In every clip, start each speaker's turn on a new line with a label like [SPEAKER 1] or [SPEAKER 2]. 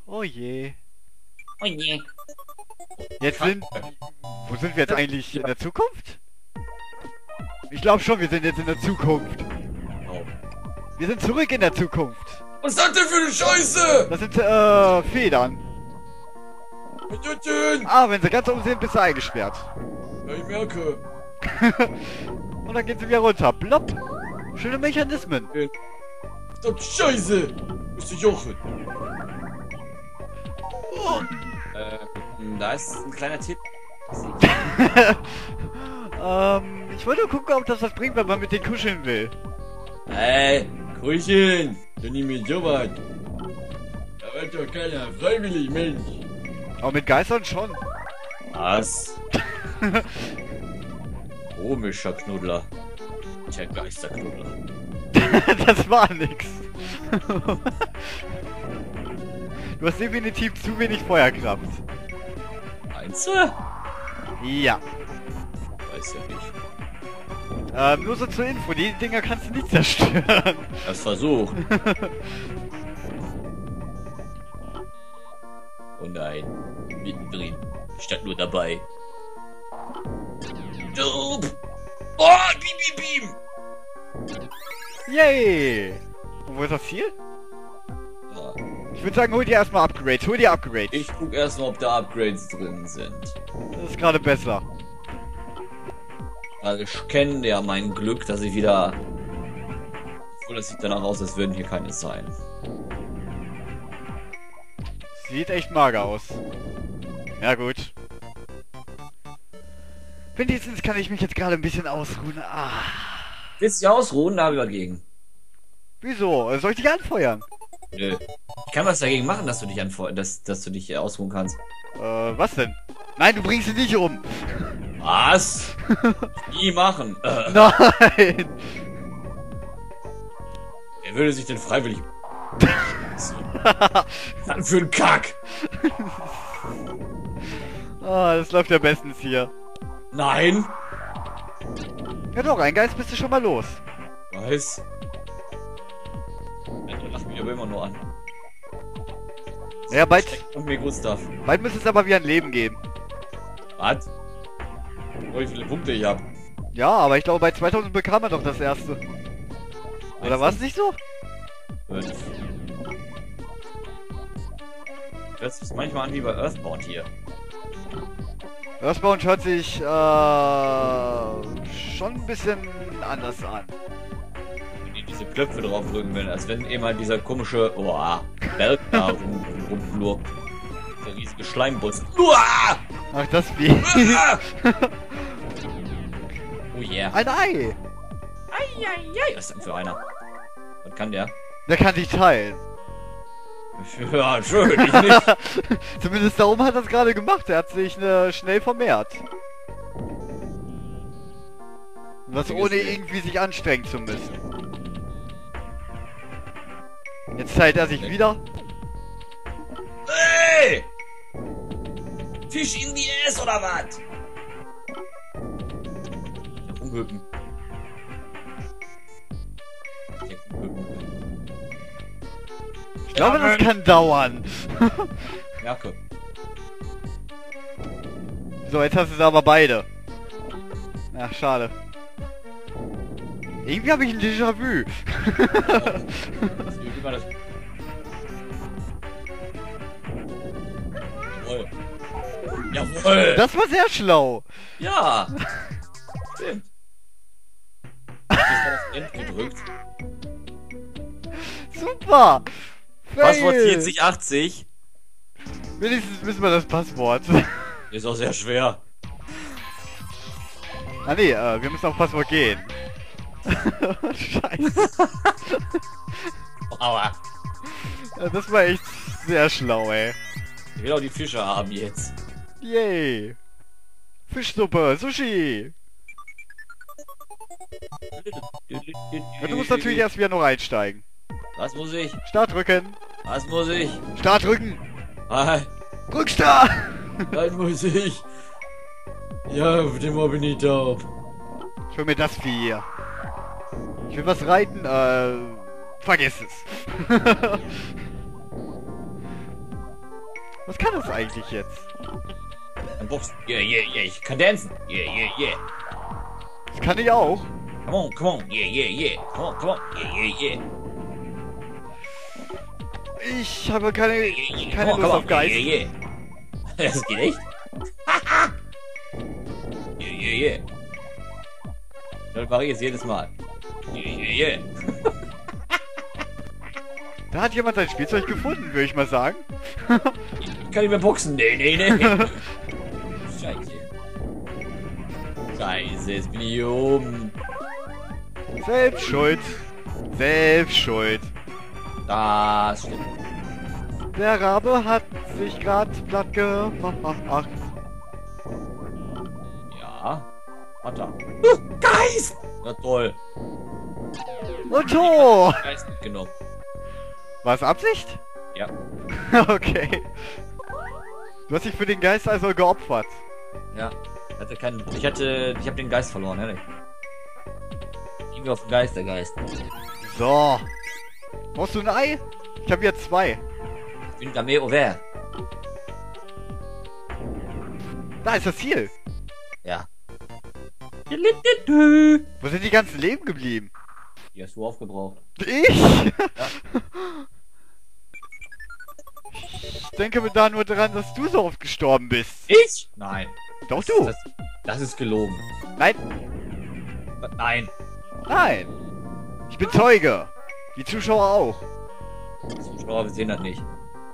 [SPEAKER 1] Oh je.
[SPEAKER 2] Oh je.
[SPEAKER 1] Jetzt sind... Wo sind wir jetzt eigentlich? In der Zukunft? Ich glaube schon, wir sind jetzt in der Zukunft.
[SPEAKER 2] Oh.
[SPEAKER 1] Wir sind zurück in der Zukunft.
[SPEAKER 3] Was ist das denn für eine Scheiße?
[SPEAKER 1] Das sind, Federn.
[SPEAKER 3] Was ist das denn?
[SPEAKER 1] Ah, wenn sie ganz oben sind, bist du eingesperrt.
[SPEAKER 3] Ja, ich merke.
[SPEAKER 1] Und dann gehen sie wieder runter. Plopp. Schöne Mechanismen.
[SPEAKER 3] Verdammte Scheiße. Müsst ihr jochen.
[SPEAKER 2] Da ist ein kleiner Tipp.
[SPEAKER 1] Ich wollte nur gucken, ob das was bringt, wenn man mit denen kuscheln will.
[SPEAKER 3] Ey, Kuscheln. Doch nicht mit sowas. Da wird doch keiner freiwillig, Mensch.
[SPEAKER 1] Aber mit Geistern schon.
[SPEAKER 2] Was? Komischer Knuddler. Tja, Geisterknuddler.
[SPEAKER 1] Das war nix. Du hast definitiv zu wenig Feuerkraft.
[SPEAKER 2] Meinst du?
[SPEAKER 1] Ja.
[SPEAKER 2] Weiß ja nicht.
[SPEAKER 1] Nur so zur Info, die Dinger kannst du nicht zerstören.
[SPEAKER 2] Das versucht. Oh nein. Mittendrin. Statt nur dabei. Dup. Oh, Beam, Beam, Beam.
[SPEAKER 1] Yay! Und wo ist das Ziel?
[SPEAKER 2] Ja.
[SPEAKER 1] Ich würde sagen, hol dir erstmal Upgrades. Hol dir Upgrades.
[SPEAKER 2] Ich guck erstmal, ob da Upgrades drin sind.
[SPEAKER 1] Das ist gerade besser.
[SPEAKER 2] Also ich kenne ja mein Glück, dass ich wieder... Obwohl, das sieht danach aus, als würden hier keine sein.
[SPEAKER 1] Sieht echt mager aus. Ja gut. Wenigstens kann ich mich jetzt gerade ein bisschen ausruhen. Ah.
[SPEAKER 2] Willst du dich ausruhen? Da habe ich was gegen.
[SPEAKER 1] Wieso? Soll ich dich anfeuern?
[SPEAKER 2] Nö. Ich kann was dagegen machen, dass du dich dass du dich ausruhen kannst.
[SPEAKER 1] Was denn? Nein, du bringst sie nicht um.
[SPEAKER 2] Was? Nie machen.
[SPEAKER 1] Nein.
[SPEAKER 2] Wer würde sich denn freiwillig... Dann für einen Kack.
[SPEAKER 1] Ah, das läuft ja bestens hier.
[SPEAKER 2] Nein.
[SPEAKER 1] Ja doch, ein Geist bist du schon mal los.
[SPEAKER 2] Was? Der lacht mich aber immer nur an.
[SPEAKER 1] Ja, bald
[SPEAKER 2] Und mir Gustav.
[SPEAKER 1] müsste es aber wieder ein Leben geben.
[SPEAKER 2] Was? Oh, wie viele Punkte ich hab.
[SPEAKER 1] Ja, aber ich glaube bei 2000 bekam er doch das erste. Oder war es nicht so?
[SPEAKER 2] 5. Hört sich manchmal an wie bei Earthbound hier.
[SPEAKER 1] Earthbound hört sich schon ein bisschen anders an.
[SPEAKER 2] Wenn die diese Knöpfe drauf drücken will, als wenn eben halt dieser komische Berg da rumflurkt. Der riesige Schleimbus. Uah!
[SPEAKER 1] Ach, das wie.
[SPEAKER 2] Oh yeah.
[SPEAKER 1] Ein Ei!
[SPEAKER 2] Eieiei. Was ist denn für einer? Was kann der?
[SPEAKER 1] Der kann dich teilen.
[SPEAKER 2] Ja, schön, ich nicht.
[SPEAKER 1] Zumindest da oben hat er es gerade gemacht. Er hat sich schnell vermehrt. Und das ohne irgendwie sich anstrengen zu müssen. Jetzt teilt er sich wieder.
[SPEAKER 2] Hey! Fisch in die Ass oder was? Umhüppen.
[SPEAKER 1] Ich glaube, das kann dauern.
[SPEAKER 2] Merke.
[SPEAKER 1] So, jetzt hast du sie aber beide. Ach, schade. Irgendwie habe ich ein Déjà-vu.
[SPEAKER 2] Jawohl. Jawohl.
[SPEAKER 1] Das war sehr schlau.
[SPEAKER 2] Ja. Stimmt. Jetzt war das End gedrückt.
[SPEAKER 1] Super.
[SPEAKER 2] Passwort
[SPEAKER 1] Fail.
[SPEAKER 2] 4080.
[SPEAKER 1] Wenigstens wissen wir das Passwort.
[SPEAKER 2] Ist auch sehr schwer.
[SPEAKER 1] Ah nee, wir müssen auf Passwort gehen. Scheiße.
[SPEAKER 2] Aua.
[SPEAKER 1] Ja, das war echt sehr schlau, ey.
[SPEAKER 2] Ich will auch die Fische haben jetzt.
[SPEAKER 1] Yay. Fischsuppe, Sushi. Ja, du musst natürlich erst wieder noch einsteigen.
[SPEAKER 2] Was muss ich?
[SPEAKER 1] Start drücken.
[SPEAKER 2] Was muss ich?
[SPEAKER 1] Start drücken.
[SPEAKER 2] Nein,
[SPEAKER 1] Rückstart.
[SPEAKER 3] Nein, muss ich. Ja, auf dem Mal bin ich taub.
[SPEAKER 1] Ich will mir das Vieh hier. Ich will was reiten, vergiss es. Was kann das eigentlich jetzt?
[SPEAKER 2] Ein Boxen. Yeah, yeah, yeah. Ich kann dancen. Yeah, yeah, yeah.
[SPEAKER 1] Das kann ich auch.
[SPEAKER 2] Come on. Yeah, yeah, yeah. Come on. Yeah, yeah, yeah.
[SPEAKER 1] Ich habe keine
[SPEAKER 2] Come
[SPEAKER 1] Lust
[SPEAKER 2] on.
[SPEAKER 1] auf Geist.
[SPEAKER 2] Yeah, yeah, yeah. Das geht echt? Yeah, yeah, yeah. Das mache ich jetzt jedes Mal. Yeah, yeah, yeah.
[SPEAKER 1] Da hat jemand sein Spielzeug gefunden, würde ich mal sagen.
[SPEAKER 2] Ich kann nicht mehr boxen. Nee. Scheiße. Scheiße, jetzt bin ich hier oben.
[SPEAKER 1] Selbst schuld. Selbst schuld.
[SPEAKER 2] Das stimmt.
[SPEAKER 1] Der Rabe hat sich gerade platt gemacht.
[SPEAKER 2] Ja. Warte. Geist! Na toll.
[SPEAKER 1] Und Tor!
[SPEAKER 2] Geist mitgenommen.
[SPEAKER 1] War es Absicht?
[SPEAKER 2] Ja.
[SPEAKER 1] Okay. Du hast dich für den Geist also geopfert.
[SPEAKER 2] Ja. Ich hab den Geist verloren, ehrlich. Ging auf den Geist, der Geist.
[SPEAKER 1] So. Brauchst du ein Ei? Ich habe hier 2.
[SPEAKER 2] Ich bin Game over.
[SPEAKER 1] Da ist das Ziel.
[SPEAKER 2] Ja.
[SPEAKER 1] Wo sind die ganzen Leben geblieben?
[SPEAKER 2] Die hast du aufgebraucht.
[SPEAKER 1] Ich? Ich denke mir da nur dran, dass du so oft gestorben bist.
[SPEAKER 2] Ich? Nein.
[SPEAKER 1] Doch du.
[SPEAKER 2] Das ist gelogen.
[SPEAKER 1] Nein.
[SPEAKER 2] Nein.
[SPEAKER 1] Nein. Ich bin Zeuge. Die Zuschauer auch.
[SPEAKER 2] Die Zuschauer sehen das nicht.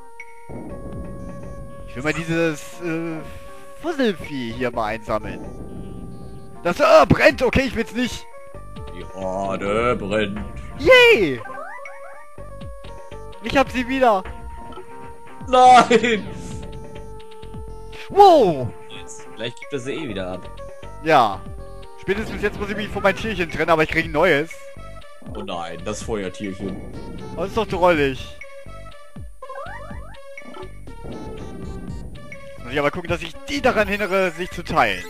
[SPEAKER 1] Ich will mal dieses Fusselvieh hier mal einsammeln. Das brennt. Okay, ich will's nicht.
[SPEAKER 2] Die Horde brennt.
[SPEAKER 1] Yay! Ich hab sie wieder.
[SPEAKER 2] Nein!
[SPEAKER 1] Wow!
[SPEAKER 2] Jetzt, gleich gibt er sie eh wieder ab.
[SPEAKER 1] Ja. Spätestens jetzt muss ich mich von meinem Tierchen trennen, aber ich krieg ein neues.
[SPEAKER 2] Oh nein, das Feuertierchen.
[SPEAKER 1] Das ist doch drollig. Jetzt muss ich aber gucken, dass ich die daran hindere, sich zu teilen.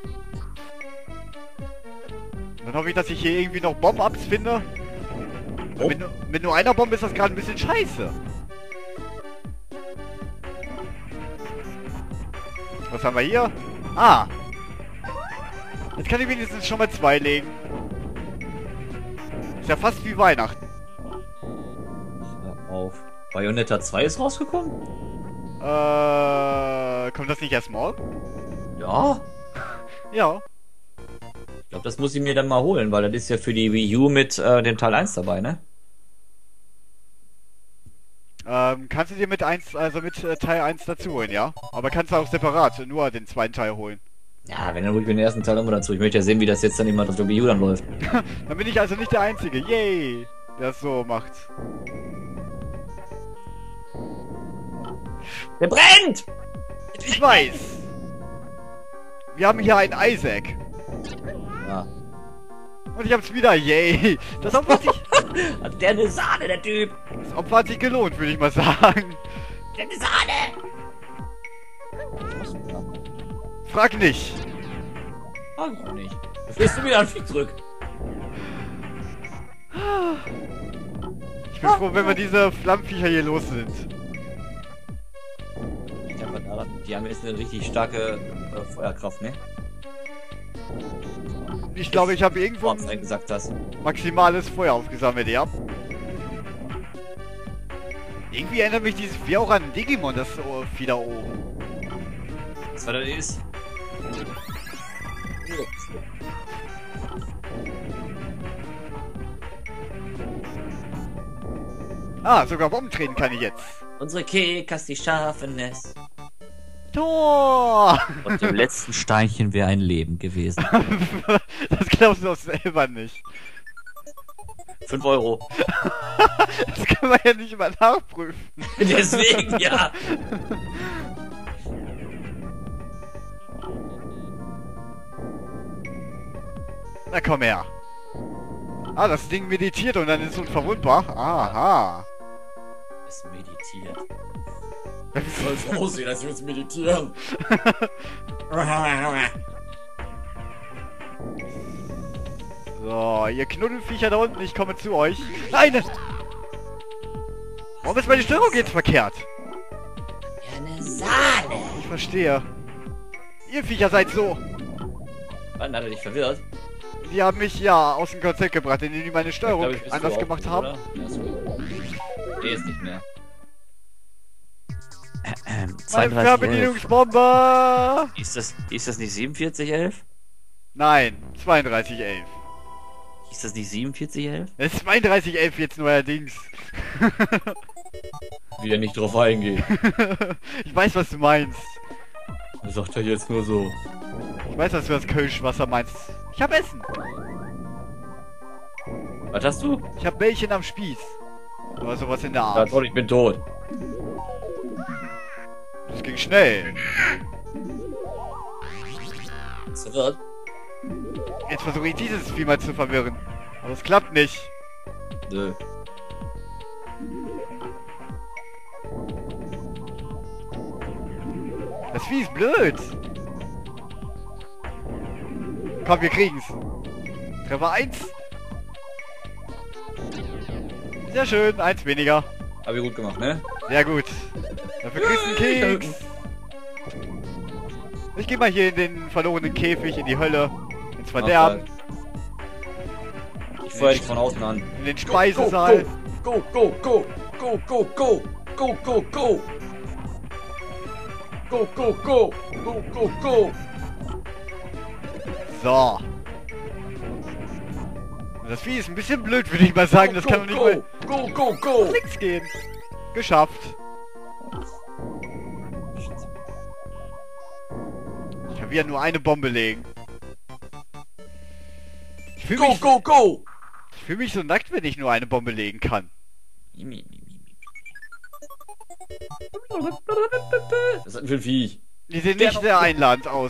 [SPEAKER 1] Dann hoffe ich, dass ich hier irgendwie noch Bomb-Ups finde.
[SPEAKER 2] Oh.
[SPEAKER 1] Mit nur einer Bombe ist das gerade ein bisschen scheiße. Was haben wir hier? Ah! Jetzt kann ich wenigstens schon mal 2 legen. Ist ja fast wie Weihnachten.
[SPEAKER 2] Hör auf. Bayonetta 2 ist rausgekommen?
[SPEAKER 1] Kommt das nicht erst morgen?
[SPEAKER 2] Ja.
[SPEAKER 1] Ja.
[SPEAKER 2] Ich glaube, das muss ich mir dann mal holen, weil das ist ja für die Wii U mit dem Teil 1 dabei, ne?
[SPEAKER 1] Kannst du dir mit Teil 1 dazu holen, ja? Aber kannst du auch separat nur den zweiten Teil holen.
[SPEAKER 2] Ja, wenn dann hol ich mir den ersten Teil immer dazu. Ich möchte ja sehen, wie das jetzt dann immer auf der Wii U dann läuft.
[SPEAKER 1] Dann bin ich also nicht der Einzige, yay, der es so macht.
[SPEAKER 2] Der brennt!
[SPEAKER 1] Ich weiß! Wir haben hier einen Isaac.
[SPEAKER 2] Ja.
[SPEAKER 1] Und ich hab's wieder, yay! Das Opfer hat sich,
[SPEAKER 2] Hat der eine Sahne, der Typ?
[SPEAKER 1] das Opfer hat sich gelohnt, würde ich mal sagen.
[SPEAKER 2] Der hat eine Sahne!
[SPEAKER 1] Frag nicht.
[SPEAKER 2] Frag ich auch nicht. Da fährst du wieder ein Vieh zurück.
[SPEAKER 1] Ich bin froh, wenn wir diese Flammenviecher hier los sind.
[SPEAKER 2] Ich hab mal daran, die haben jetzt eine richtig starke Feuerkraft, ne?
[SPEAKER 1] Ich glaube, ich habe irgendwo
[SPEAKER 2] Was du
[SPEAKER 1] ein
[SPEAKER 2] gesagt hast.
[SPEAKER 1] maximales Feuer aufgesammelt, ja. Irgendwie erinnert mich dieses Vieh auch an Digimon, das Vieh da oben.
[SPEAKER 2] Was das ist?
[SPEAKER 1] Ah, sogar Bomben treten kann ich jetzt.
[SPEAKER 2] Unsere Kekas, die schaffen es.
[SPEAKER 1] Tor!
[SPEAKER 2] Und dem letzten Steinchen wäre ein Leben gewesen.
[SPEAKER 1] Das glaubst du doch selber nicht.
[SPEAKER 2] 5 Euro.
[SPEAKER 1] Das kann man ja nicht mal nachprüfen.
[SPEAKER 2] Deswegen, ja.
[SPEAKER 1] Na komm her. Ah, das Ding meditiert und dann ist es unverwundbar. Aha.
[SPEAKER 2] Es meditiert.
[SPEAKER 3] Soll es aussehen, als würde es meditieren.
[SPEAKER 1] So, ihr Knuddelviecher da unten, ich komme zu euch. Nein! Warum ist meine Steuerung jetzt verkehrt?
[SPEAKER 2] Eine
[SPEAKER 1] nicht verstehe. Ihr Viecher seid so.
[SPEAKER 2] Wann hat er dich verwirrt?
[SPEAKER 1] Die haben mich ja aus dem Konzept gebracht, indem die meine Steuerung
[SPEAKER 2] Glaub ich, bist du
[SPEAKER 1] anders
[SPEAKER 2] auch,
[SPEAKER 1] gemacht haben.
[SPEAKER 2] oder? Ja, ist gut. Nee, ist nicht mehr.
[SPEAKER 1] Meine
[SPEAKER 4] 3211.
[SPEAKER 1] Fernbedienungsbombe!
[SPEAKER 4] Ist das nicht 4711?
[SPEAKER 1] Nein, 3211.
[SPEAKER 4] Ist das nicht 4711?
[SPEAKER 1] Es ist 3211 jetzt neuerdings.
[SPEAKER 3] Wieder nicht drauf eingehen.
[SPEAKER 1] Ich weiß, was du meinst.
[SPEAKER 3] Das sagt er jetzt nur so.
[SPEAKER 1] Ich weiß, dass du das Kölschwasser meinst. Ich hab Essen.
[SPEAKER 2] Was hast du?
[SPEAKER 1] Ich hab Bällchen am Spieß. Oder sowas in der
[SPEAKER 2] Ja,
[SPEAKER 1] Art.
[SPEAKER 2] toll, ich bin tot.
[SPEAKER 1] Das ging schnell.
[SPEAKER 2] Ist verwirrt?
[SPEAKER 1] Jetzt versuche ich dieses Vieh mal zu verwirren. Aber es klappt nicht.
[SPEAKER 2] Nö.
[SPEAKER 1] Das Vieh ist blöd. Komm, wir kriegen's. Treffer 1. Sehr schön, 1 weniger.
[SPEAKER 2] Hab ich gut gemacht, ne?
[SPEAKER 1] Sehr gut. Dafür kriegst du einen Keks. Ich geh mal hier in den verlorenen Käfig, in die Hölle. Ins Verderben.
[SPEAKER 2] Ich feuer dich von außen an.
[SPEAKER 1] In den Speisesaal.
[SPEAKER 3] Go, go, go, go, go, go, go, go, go. Go, go, go, go, go, go.
[SPEAKER 1] So. Das Vieh ist ein bisschen blöd, würde ich mal sagen. Das kann doch nicht mal
[SPEAKER 3] Go, go, go.
[SPEAKER 1] links gehen. Geschafft. Ich kann wieder nur eine Bombe legen. Ich fühle
[SPEAKER 3] Go,
[SPEAKER 1] mich,
[SPEAKER 3] go, go.
[SPEAKER 1] ich fühl mich so nackt, wenn ich nur eine Bombe legen kann.
[SPEAKER 2] Was ist denn für ein Viech?
[SPEAKER 1] Die sehen nicht sehr einladend aus.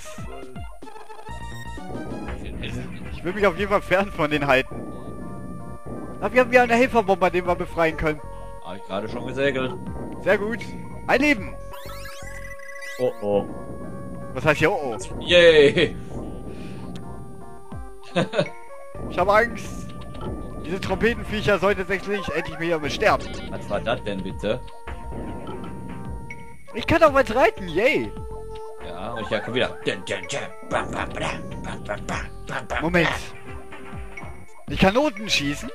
[SPEAKER 1] Ich will mich auf jeden Fall fern von den halten. Aber wir haben wieder eine Helferbombe, den wir befreien können.
[SPEAKER 2] Hab ich gerade schon gesegelt.
[SPEAKER 1] Sehr gut. Ein Leben.
[SPEAKER 2] Oh oh.
[SPEAKER 1] Was heißt hier oh oh?
[SPEAKER 2] Yay!
[SPEAKER 1] Ich habe Angst. Diese Trompetenviecher sollten tatsächlich endlich mal hier sterben.
[SPEAKER 2] Was war das denn bitte?
[SPEAKER 1] Ich kann auch was reiten, yay.
[SPEAKER 2] Ja, und ich komm wieder.
[SPEAKER 1] Moment. Ich kann Noten schießen?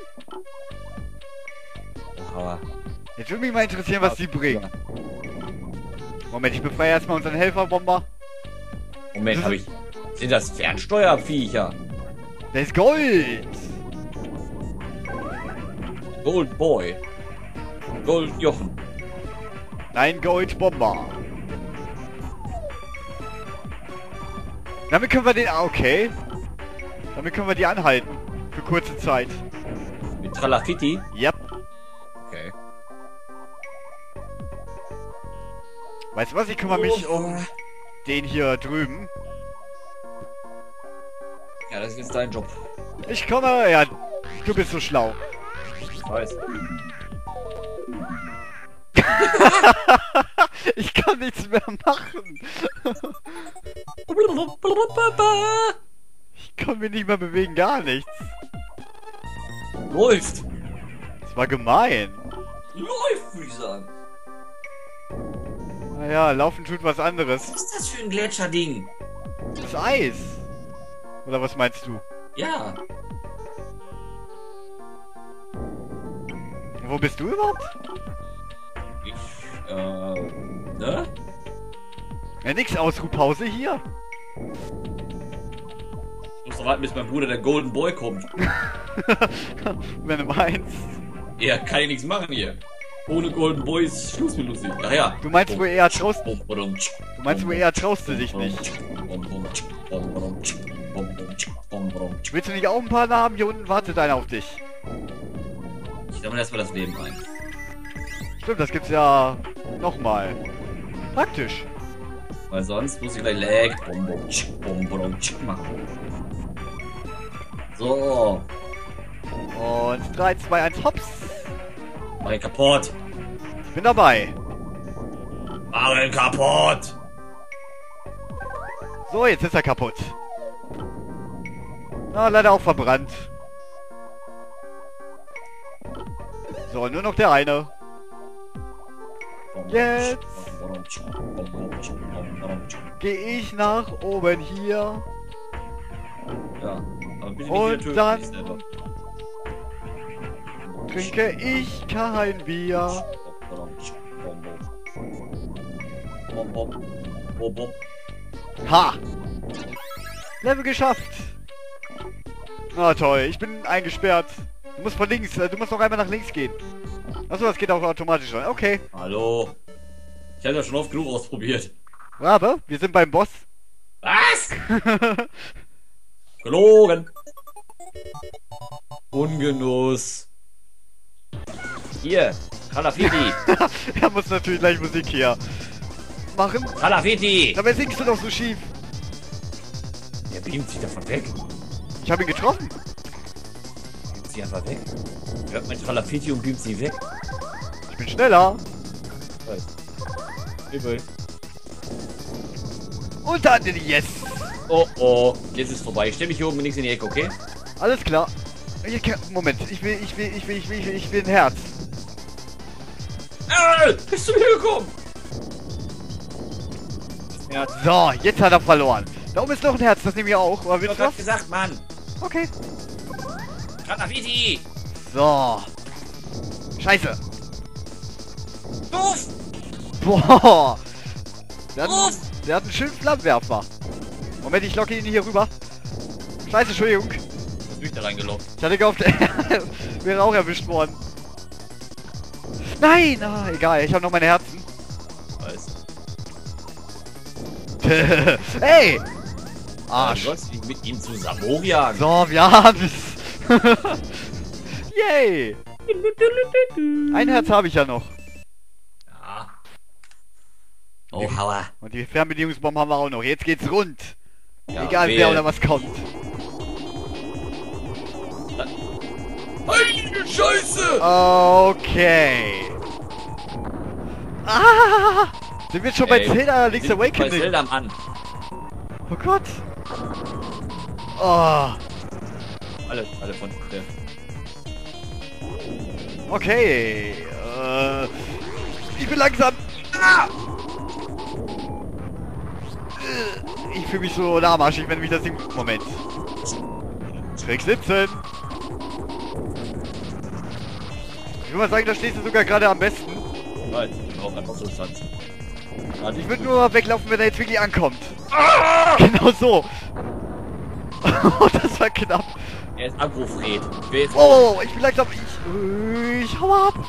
[SPEAKER 2] Aua.
[SPEAKER 1] Jetzt würde mich mal interessieren, was die bringen. Moment, ich befreie erstmal unseren Helferbomber.
[SPEAKER 2] Moment, hab ich. Sind das Fernsteuerviecher?
[SPEAKER 1] Der ist Gold.
[SPEAKER 2] Gold Boy. Gold Jochen.
[SPEAKER 1] Nein, Goldbomber. Damit können wir den... Ah, okay. Damit können wir die anhalten. Für kurze Zeit.
[SPEAKER 2] Mit Tralafitti?
[SPEAKER 1] Yep.
[SPEAKER 2] Okay.
[SPEAKER 1] Weißt du was? Ich kümmere mich um den hier drüben.
[SPEAKER 2] Ja, das ist jetzt dein Job.
[SPEAKER 1] Ich komme... Ja, du bist so schlau.
[SPEAKER 2] Ich weiß.
[SPEAKER 1] Ich kann nichts mehr machen. Ich kann mich nicht mehr bewegen, gar nichts.
[SPEAKER 2] Läuft!
[SPEAKER 1] Das war gemein.
[SPEAKER 2] Läuft, würde ich sagen.
[SPEAKER 1] Naja, laufen tut was anderes.
[SPEAKER 2] Was ist das für ein Gletscherding?
[SPEAKER 1] Das Eis. Oder was meinst du?
[SPEAKER 2] Ja.
[SPEAKER 1] Wo bist du überhaupt?
[SPEAKER 2] Ich, ne?
[SPEAKER 1] Ja, nix, Ausruhpause hier.
[SPEAKER 2] Ich muss noch warten, bis mein Bruder der Golden Boy kommt.
[SPEAKER 1] Wenn du meinst.
[SPEAKER 2] Er kann ja nichts machen hier. Ohne Golden Boy ist Schluss mit lustig. Ach ja.
[SPEAKER 1] Du meinst wohl eher traust...
[SPEAKER 2] Du
[SPEAKER 1] Du meinst wohl eher traust du dich nicht. Willst du nicht auch ein paar haben? Hier unten wartet einer auf dich.
[SPEAKER 2] Ich sammle erstmal das Leben ein.
[SPEAKER 1] Stimmt, das gibt's ja nochmal. Praktisch.
[SPEAKER 2] Weil sonst muss ich gleich Lag machen. So.
[SPEAKER 1] Und 3, 2, 1, hops.
[SPEAKER 2] Mach ihn kaputt.
[SPEAKER 1] Ich bin dabei.
[SPEAKER 2] Mach ihn kaputt.
[SPEAKER 1] So, jetzt ist er kaputt. Na, leider auch verbrannt. So, nur noch der eine. Jetzt gehe ich nach oben hier.
[SPEAKER 2] Ja, aber bitte
[SPEAKER 1] Und
[SPEAKER 2] nicht wieder
[SPEAKER 1] dann-
[SPEAKER 2] töten, selber.
[SPEAKER 1] Trinke ich kein Bier. Ha! Level geschafft. Na toll, ich bin eingesperrt. Du musst von links, du musst noch einmal nach links gehen. Achso, das geht auch automatisch rein. Okay.
[SPEAKER 2] Hallo. Ich habe das schon oft genug ausprobiert.
[SPEAKER 1] Aber, wir sind beim Boss.
[SPEAKER 2] Was? Gelogen. Ungenuss.
[SPEAKER 4] Hier, Kalafiti.
[SPEAKER 1] Er muss natürlich gleich Musik hier machen.
[SPEAKER 4] Kalafiti.
[SPEAKER 1] Dabei singst du doch so schief.
[SPEAKER 2] Der beamt sich davon weg.
[SPEAKER 1] Ich habe ihn getroffen.
[SPEAKER 2] Beamt sie einfach weg. Hört mein Tralafiti und beamt sie weg.
[SPEAKER 1] Ich bin schneller.
[SPEAKER 2] Übel.
[SPEAKER 1] Und dann yes.
[SPEAKER 2] Oh oh, jetzt ist vorbei. Ich stell mich hier oben links in die Ecke, okay?
[SPEAKER 1] Alles klar. Moment, ich will ein Herz.
[SPEAKER 2] Bist du mir gekommen? Ja,
[SPEAKER 1] So, jetzt hat er verloren. Da oben ist noch ein Herz, das nehme ich auch. Oder
[SPEAKER 2] ich
[SPEAKER 1] willst
[SPEAKER 2] hab
[SPEAKER 1] du
[SPEAKER 2] grad
[SPEAKER 1] was?
[SPEAKER 2] gesagt, Mann.
[SPEAKER 1] Okay.
[SPEAKER 2] Tralafiti.
[SPEAKER 1] So. Scheiße.
[SPEAKER 2] Doof.
[SPEAKER 1] Boah. Der hat,
[SPEAKER 2] Uff.
[SPEAKER 1] der hat einen schönen Flammenwerfer. Moment, ich locke ihn hier rüber. Scheiße, Entschuldigung.
[SPEAKER 2] Was bin ich da reingelockt?
[SPEAKER 1] Ich hatte gehofft, er wäre auch erwischt worden. Nein! Ah, egal, ich habe noch meine Herzen.
[SPEAKER 2] Weiß.
[SPEAKER 1] Hey!
[SPEAKER 2] Du
[SPEAKER 1] Arsch.
[SPEAKER 2] sollst nicht mit ihm zusammen hochjagen.
[SPEAKER 1] So, wir haben es. Yay! Ein Herz habe ich ja noch.
[SPEAKER 2] Ja.
[SPEAKER 4] Oh, Hauer.
[SPEAKER 1] Und die Fernbedienungsbombe haben wir auch noch. Jetzt geht's rund.
[SPEAKER 2] Ja,
[SPEAKER 1] Egal
[SPEAKER 2] wehe.
[SPEAKER 1] wer oder was kommt.
[SPEAKER 2] Heilige Scheiße!
[SPEAKER 1] Okay. Ah! Sind wir jetzt schon bei
[SPEAKER 2] Ey,
[SPEAKER 1] Zelda Link's
[SPEAKER 2] Sind bei
[SPEAKER 1] Awakening?
[SPEAKER 2] Zelda, Mann.
[SPEAKER 1] Oh Gott. Oh.
[SPEAKER 2] Alle von der.
[SPEAKER 1] Okay. Ich bin langsam. Ah! Ich fühle mich so lahmarschig, wenn mich das Ding... Moment. Trick 17. Ich würde mal sagen, da stehst du sogar gerade am besten.
[SPEAKER 2] Nein, ich brauche einfach so tanzen.
[SPEAKER 1] Ich würde nur weglaufen, wenn er jetzt wirklich ankommt. Genau so. Oh, das war knapp.
[SPEAKER 2] Er ist Agro-Fred. Wer ist
[SPEAKER 1] Oh, ich bin langsam... Ich hau ab.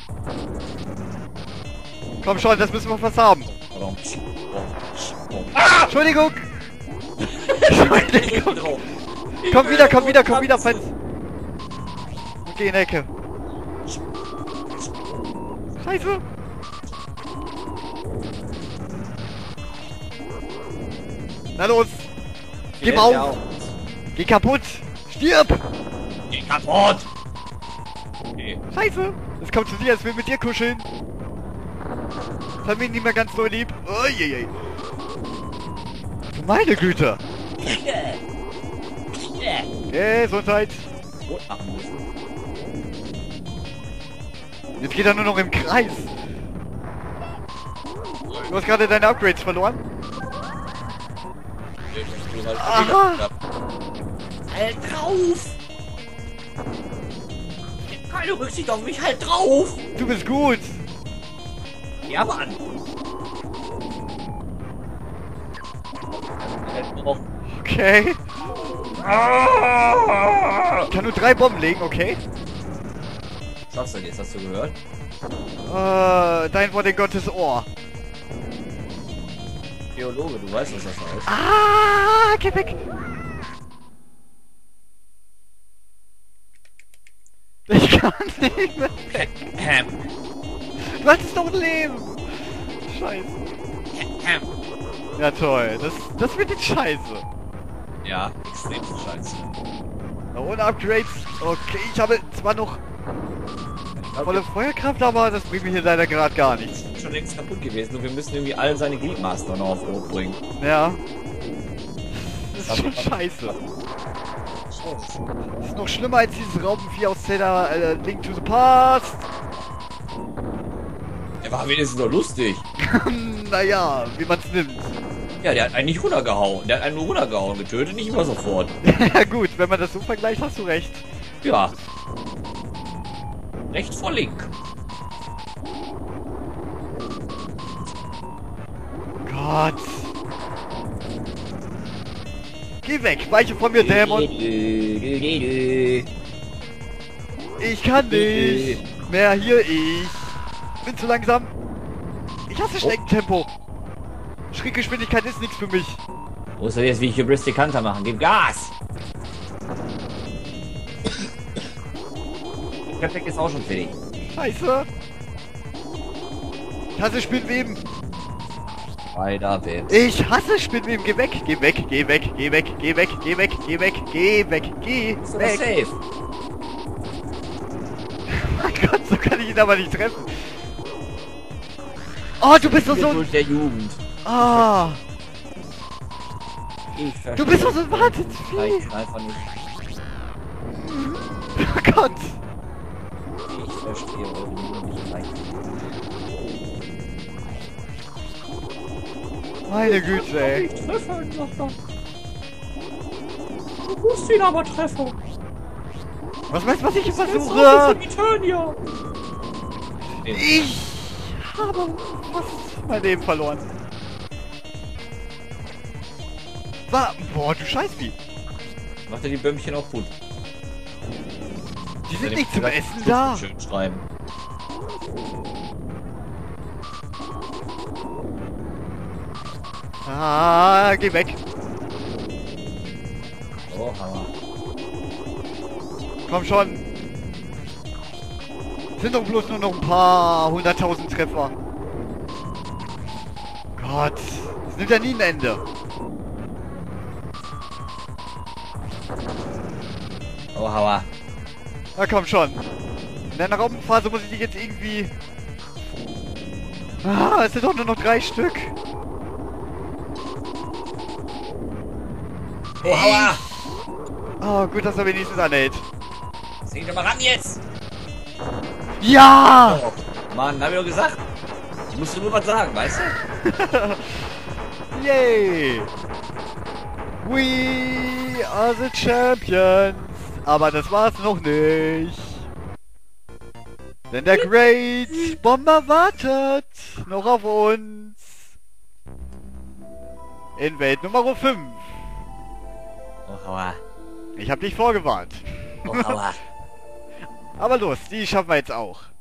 [SPEAKER 1] Komm schon, das müssen wir fast haben. Entschuldigung. Entschuldigung. Komm wieder, Fans. Okay, in der Ecke. Scheiße. Na los. Geh mal auf. Geh kaputt. Stirb.
[SPEAKER 2] Geh kaputt! Okay.
[SPEAKER 1] Scheiße. Es kommt zu dir, es will mit dir kuscheln. Das hat mich nicht mehr ganz so lieb. Uiuiui. Meine Güte. Gesundheit.
[SPEAKER 2] Rot machen müssen.
[SPEAKER 1] Jetzt geht er nur noch im Kreis. Du hast gerade deine Upgrades verloren. Aha.
[SPEAKER 2] Halt drauf! Keine Rücksicht auf mich, halt drauf!
[SPEAKER 1] Du bist gut.
[SPEAKER 2] Ja, Mann!
[SPEAKER 1] Okay. Ich kann nur 3 Bomben legen, okay?
[SPEAKER 2] Schaffst du jetzt, hast du gehört?
[SPEAKER 1] Dein Wort in Gottes Ohr.
[SPEAKER 2] Theologe, du weißt, was das heißt.
[SPEAKER 1] Ah, geh weg. Ich kann nicht mehr weg. Du hattest doch ein Leben. Scheiße. Ja toll, das wird jetzt scheiße.
[SPEAKER 2] Ja, extrem scheiße.
[SPEAKER 1] Ohne Upgrades. Okay, ich habe zwar noch volle Feuerkraft, aber das bringt mir hier leider gerade gar nichts.
[SPEAKER 2] Ist schon längst kaputt gewesen und wir müssen irgendwie all seine Gliedmaßen noch auf Hoch bringen.
[SPEAKER 1] Ja. Das ist schon scheiße. Das ist noch schlimmer als dieses Raupenvieh aus Zelda Link to the Past.
[SPEAKER 2] Der war wenigstens noch lustig.
[SPEAKER 1] Naja, wie man's nimmt.
[SPEAKER 2] Ja, der hat einen nicht runtergehauen. Der hat einen nur runtergehauen. Getötet nicht immer sofort.
[SPEAKER 1] Ja gut, wenn man das so vergleicht, hast du recht.
[SPEAKER 2] Ja. Recht vor Link.
[SPEAKER 1] Gott. Geh weg, weiche von mir, Dämon. Ich kann nicht mehr hier, ich bin zu langsam. Ich hasse Schneckentempo. Schrittgeschwindigkeit ist nichts für mich.
[SPEAKER 2] Musst du jetzt wie Hybristic Hunter machen? Gib Gas! Perfekt ist auch schon fertig.
[SPEAKER 1] Scheiße. Ich hasse Spinnweben.
[SPEAKER 2] Weiter, bitte.
[SPEAKER 1] Ich hasse Spinnweben. Geh weg, geh weg, geh weg, geh weg, geh weg, geh weg, geh weg, geh weg, geh
[SPEAKER 2] Ist doch
[SPEAKER 1] weg.
[SPEAKER 2] safe.
[SPEAKER 1] Mein Gott, so kann ich ihn aber nicht treffen. Oh, du bist doch so ein...
[SPEAKER 2] Durch der Jugend.
[SPEAKER 1] Ah,
[SPEAKER 2] Ich
[SPEAKER 1] du bist doch so ein Wahnsinnsvieh.
[SPEAKER 2] Vielleicht einfach nicht.
[SPEAKER 1] Oh Gott.
[SPEAKER 2] Ich verstehe eure Jugend nicht leicht.
[SPEAKER 1] Meine Güte, ey.
[SPEAKER 2] Ich treffe ihn noch. Du musst ihn aber treffen.
[SPEAKER 1] Was weißt du, was ich versuche?
[SPEAKER 2] Eternia.
[SPEAKER 1] Ich habe fast mein Leben verloren. Boah, du Scheißvieh.
[SPEAKER 2] Macht er die Bömmchen auch gut.
[SPEAKER 1] Die sind nicht zum Essen da.
[SPEAKER 2] Schön schreiben.
[SPEAKER 1] Ah, geh weg.
[SPEAKER 2] Oh, Hammer.
[SPEAKER 1] Komm schon. Sind doch bloß nur noch ein paar 100.000 Treffer. Gott, das nimmt ja nie ein Ende.
[SPEAKER 2] Oh, Hauer.
[SPEAKER 1] Na komm schon. In der Raumphase muss ich dich jetzt irgendwie... Ah, es sind doch nur noch 3 Stück.
[SPEAKER 2] Oh, Hauer.
[SPEAKER 1] Oh, gut, dass er wenigstens anhält.
[SPEAKER 2] Seh doch mal ran jetzt.
[SPEAKER 1] Ja!
[SPEAKER 2] Oh, Mann, hab ich doch gesagt. Ich musste nur was sagen, weißt du?
[SPEAKER 1] Yay! We are the champions! Aber das war's noch nicht. Denn der Great Bomber wartet noch auf uns. In Welt Nummer 5.
[SPEAKER 2] Oh, Hauer.
[SPEAKER 1] Ich hab dich vorgewarnt.
[SPEAKER 2] Oh, Hauer.
[SPEAKER 1] Aber los, die schaffen wir jetzt auch.